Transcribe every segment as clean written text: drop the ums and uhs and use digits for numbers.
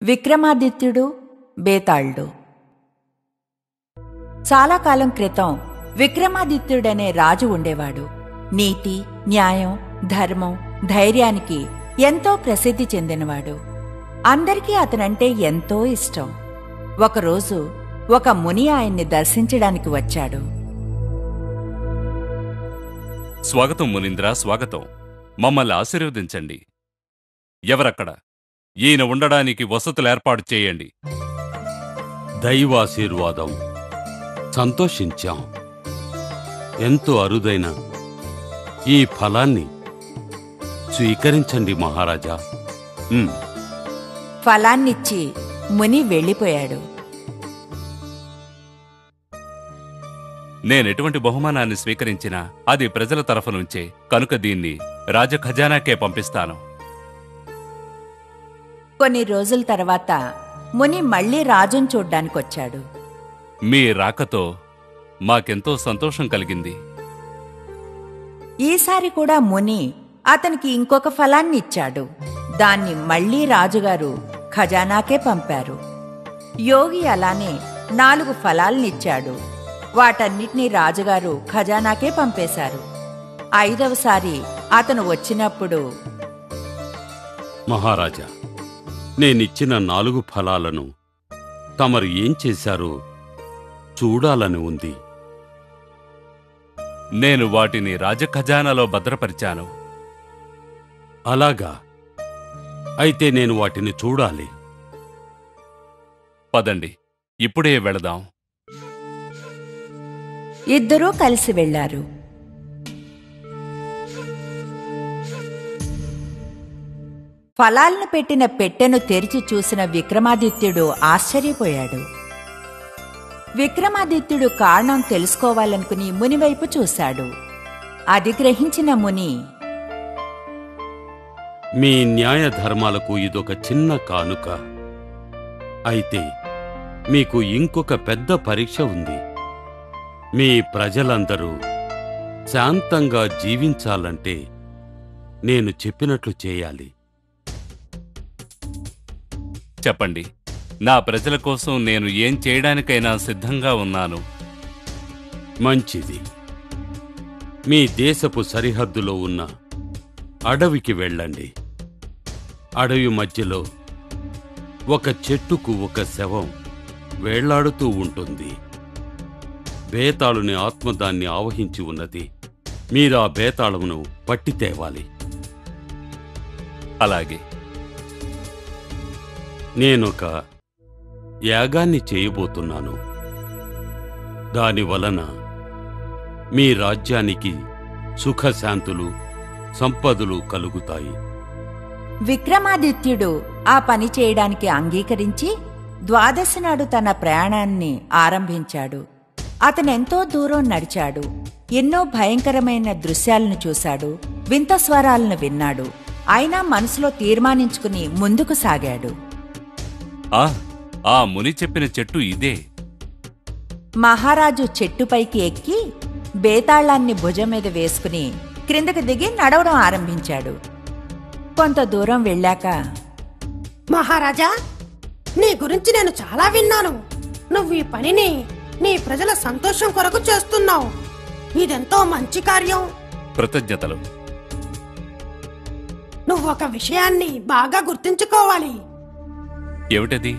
విక్రమాదిత్యుడు బేతాళుడు. చాలా కాలం క్రితం విక్రమాదిత్యుడనే రాజు ఉండేవాడు. నీతి, న్యాయం, ధర్మం, ధైర్యానికి ఎంతో ప్రసిద్ధి చెందినవాడు. అందరికీ అతనంటే ఎంతో ఇష్టం. ఒకరోజు ఒక ముని ఆయన్ని దర్శించడానికి వచ్చాడు. స్వాగతం మునీంద్ర, స్వాగతం. మమ్మల్ని ఆశీర్వదించండి. ఎవరక్కడ? ఈయన ఉండడానికి వసతులేర్పాటు చేయండి. దైవాశీర్వాదం. సంతోషించాం. ఎంతో అరుదైన ఈ ఫలాన్ని స్వీకరించండి మహారాజా. ఫలాన్నిచ్చి ముని వెళ్ళిపోయాడు. నేనెటువంటి బహుమానాన్ని స్వీకరించినా అది ప్రజల తరఫు నుంచే, కనుక దీన్ని రాజఖజానాకే పంపిస్తాను. కొన్ని రోజుల తర్వాత ముని మళ్లీ రాజును చూడ్డానికొచ్చాడు. మీ రాకతో మాకెంతో సంతోషం కలిగింది. ఈసారి కూడా ముని అతనికి ఇంకొక ఫలాన్ని ఇచ్చాడు. దాన్ని మళ్లీ రాజుగారు ఖజానాకే పంపారు. యోగి అలానే 4 ఫలాల్నిచ్చాడు. వాటన్నిటినీ రాజుగారు ఖజానాకే పంపేశారు. 5వసారి అతను వచ్చినప్పుడు, మహారాజా, నేనిచ్చిన 4 ఫలాలను తమరు ఏం చేశారో చూడాలని ఉంది. నేను వాటిని రాజఖజానాలో భద్రపరిచాను. అలాగా? అయితే నేను వాటిని చూడాలి. పదండి, ఇప్పుడే వెళదాం. ఇద్దరూ కలిసి వెళ్లారు. ఫలాలను పెట్టిన పెట్టెను తెరిచి చూసిన విక్రమాదిత్యుడు ఆశ్చర్యపోయాడు. విక్రమాదిత్యుడు కారణం తెలుసుకోవాలనుకుని మునివైపు చూశాడు. అది గ్రహించిన ముని, మీ న్యాయ ధర్మాలకు ఇదొక చిన్న కానుక. అయితే మీకు ఇంకొక పెద్ద పరీక్ష ఉంది. మీ ప్రజలందరూ శాంతంగా జీవించాలంటే నేను చెప్పినట్లు చేయాలి. చెప్పండి, నా ప్రజల కోసం నేను ఏం చేయడానికైనా సిద్ధంగా ఉన్నాను. మంచిది. మీ దేశపు సరిహద్దులో ఉన్న అడవికి వెళ్ళండి. అడవి మధ్యలో ఒక చెట్టుకు ఒక శవం వేళ్లాడుతూ ఉంటుంది. బేతాళుని ఆత్మ దాన్ని ఆవహించి ఉన్నది. మీరా బేతాళమును పట్టి తేవాలి. అలాగే. నేనొక యాగాన్ని చేయబోతున్నాను. దానివలన మీ రాజ్యానికి సుఖశాంతులు, సంపదలు కలుగుతాయి. విక్రమాదిత్యుడు ఆ పని చేయడానికి అంగీకరించి 12 నాడు తన ప్రయాణాన్ని ఆరంభించాడు. అతనెంతో దూరం నడిచాడు. ఎన్నో భయంకరమైన దృశ్యాలను చూశాడు. వింత స్వరాలను విన్నాడు. అయినా మనసులో తీర్మానించుకుని ముందుకు సాగాడు. ఆ ముని చెప్పిన చెట్టు ఇదే. మహారాజు చెట్టుపైకి ఎక్కి బేతాళాన్ని భుజం మీద వేసుకుని క్రిందకు దిగి నడవడం ఆరంభించాడు. కొంత దూరం వెళ్ళాక, మహారాజా, నీ గురించి నేను చాలా విన్నాను. నువ్వు ఈ పనిని నీ ప్రజల సంతోషం కొరకు చేస్తున్నావు. ఇదెంతో మంచి కార్యం. కృతజ్ఞతలు. నువ్వు ఒక విషయాన్ని బాగా గుర్తుంచుకోవాలి. ఏమిటది?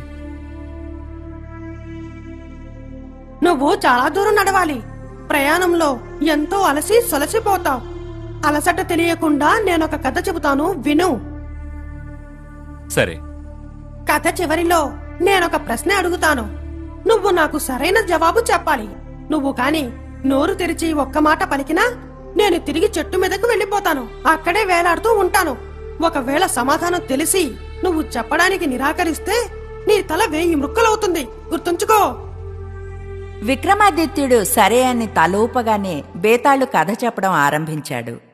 నువ్వు చాలా దూరం నడవాలి. ప్రయాణంలో ఎంతో అలసి సొలసిపోతావు. అలసట తెలియకుండా నేనొక కథ చెబుతాను, విను. సరే. కథ చివరిలో నేనొక ప్రశ్న అడుగుతాను. నువ్వు నాకు సరైన జవాబు చెప్పాలి. నువ్వు కాని నోరు తెరిచి ఒక్క మాట పలికినా నేను తిరిగి చెట్టు మీదకు వెళ్ళిపోతాను. అక్కడే వేలాడుతూ ఉంటాను. ఒకవేళ సమాధానం తెలిసి నువ్వు చెప్పడానికి నిరాకరిస్తే నీ తల 1000 ముక్కలవుతుంది. గుర్తుంచుకో. విక్రమాదిత్యుడు సరే అని తలూపగానే బేతాళు కథ చెప్పడం ఆరంభించాడు.